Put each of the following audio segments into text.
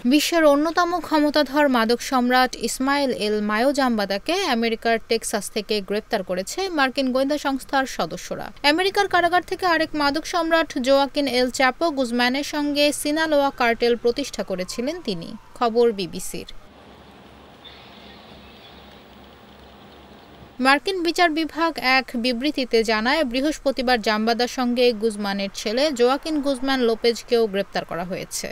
বিশ্বের অন্যতম ক্ষমতাধর মাদক সম্রাট ইসমাইল এল মায়ো জাম্বাদাকে আমেরিকার টেক্সাস থেকে গ্রেপ্তার করেছে মার্কিন গোয়েন্দা সংস্থার সদস্যরা। আমেরিকার কারাগার থেকে আরেক মাদক সম্রাট জোয়াকিন এল চ্যাপো গুজম্যানের সঙ্গে সিনালোয়া কার্টেল প্রতিষ্ঠা করেছিলেন তিনি। খবর বিবিসির। মার্কিন বিচার বিভাগ এক বিবৃতিতে জানায়, বৃহস্পতিবার জাম্বাদার সঙ্গে গুজম্যানের ছেলে জোয়াকিন গুজম্যান লোপেজকেও গ্রেপ্তার করা হয়েছে।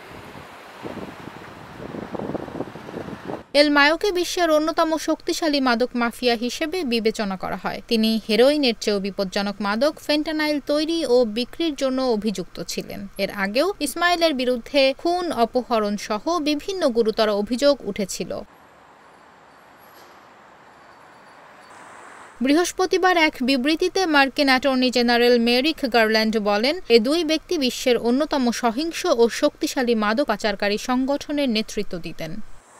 এল মায়োকে বিশ্বের অন্যতম শক্তিশালী মাদক মাফিয়া হিসেবে বিবেচনা করা হয়। তিনি হেরোইনের চেয়েও বিপজ্জনক মাদক ফেন্টানাইল তৈরি ও বিক্রির জন্য অভিযুক্ত ছিলেন। এর আগেও ইসমাইলের বিরুদ্ধে খুন, অপহরণ সহ বিভিন্ন গুরুতর অভিযোগ উঠেছিল। বৃহস্পতিবার এক বিবৃতিতে মার্কিন অ্যাটর্নি জেনারেল মেরিক গারল্যান্ড বলেন, এ দুই ব্যক্তি বিশ্বের অন্যতম সহিংস ও শক্তিশালী মাদক পাচারকারী সংগঠনের নেতৃত্ব দিতেন।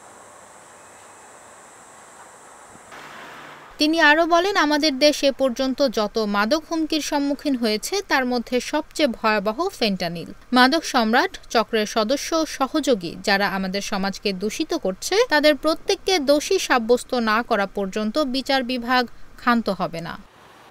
তিনি আরও বলেন, আমাদের দেশ এ পর্যন্ত যত মাদক হুমকির সম্মুখীন হয়েছে তার মধ্যে সবচেয়ে ভয়াবহ ফেন্টানিল। মাদক সম্রাট চক্রের সদস্য ও সহযোগী যারা আমাদের সমাজকে দূষিত করছে তাদের প্রত্যেককে দোষী সাব্যস্ত না করা পর্যন্ত বিচার বিভাগ ক্ষান্ত হবে না।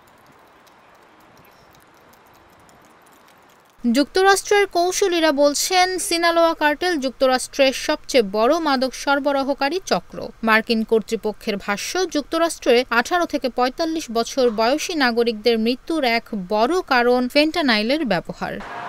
যুক্তরাষ্ট্রের কৌঁসুলিরা বলছেন, সিনালোয়া কার্টেল যুক্তরাষ্ট্রের সবচেয়ে বড় মাদক সরবরাহকারী চক্র। মার্কিন কর্তৃপক্ষের ভাষ্য, যুক্তরাষ্ট্রে 18 থেকে 45 বছর বয়সী নাগরিকদের মৃত্যুর এক বড় কারণ ফেন্টানাইলের ব্যবহার।